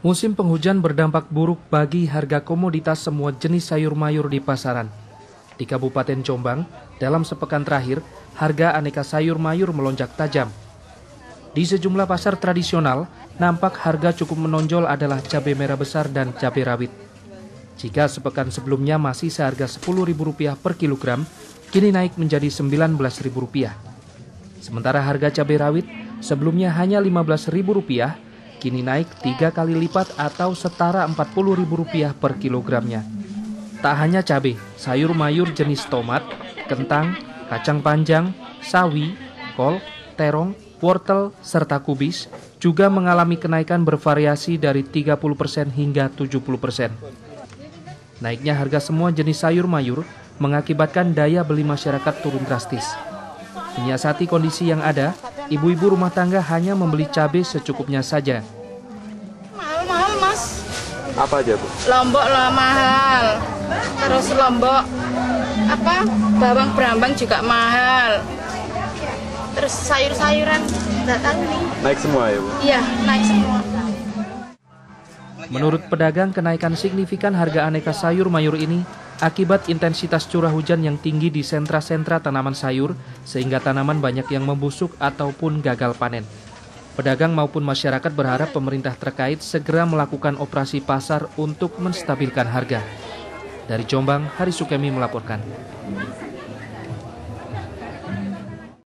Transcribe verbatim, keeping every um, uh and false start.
Musim penghujan berdampak buruk bagi harga komoditas semua jenis sayur mayur di pasaran. Di Kabupaten Jombang, dalam sepekan terakhir, harga aneka sayur mayur melonjak tajam. Di sejumlah pasar tradisional, nampak harga cukup menonjol adalah cabai merah besar dan cabai rawit. Jika sepekan sebelumnya masih seharga sepuluh ribu rupiah per kilogram, kini naik menjadi sembilan belas ribu rupiah. Sementara harga cabai rawit sebelumnya hanya lima belas ribu rupiah, kini naik tiga kali lipat atau setara empat puluh ribu rupiah per kilogramnya. Tak hanya cabai, sayur mayur jenis tomat, kentang, kacang panjang, sawi, kol, terong, wortel, serta kubis juga mengalami kenaikan bervariasi dari tiga puluh persen hingga tujuh puluh persen. Naiknya harga semua jenis sayur mayur mengakibatkan daya beli masyarakat turun drastis. Menyiasati kondisi yang ada, ibu-ibu rumah tangga hanya membeli cabai secukupnya saja. Mahal-mahal, Mas. Apa aja, Bu? Lombok lah mahal. Terus lombok apa? Bawang berambang juga mahal. Terus sayur-sayuran enggak tahu nih. Naik semua ya, Bu? Iya, naik semua. Menurut pedagang, kenaikan signifikan harga aneka sayur mayur ini akibat intensitas curah hujan yang tinggi di sentra-sentra tanaman sayur, sehingga tanaman banyak yang membusuk ataupun gagal panen. Pedagang maupun masyarakat berharap pemerintah terkait segera melakukan operasi pasar untuk menstabilkan harga. Dari Jombang, Hari Sukemi melaporkan.